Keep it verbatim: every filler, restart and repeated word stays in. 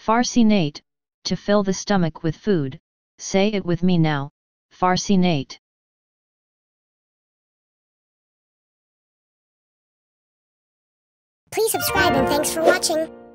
Farcinate, to fill the stomach with food. Say it with me now, farcinate. Please subscribe and thanks for watching.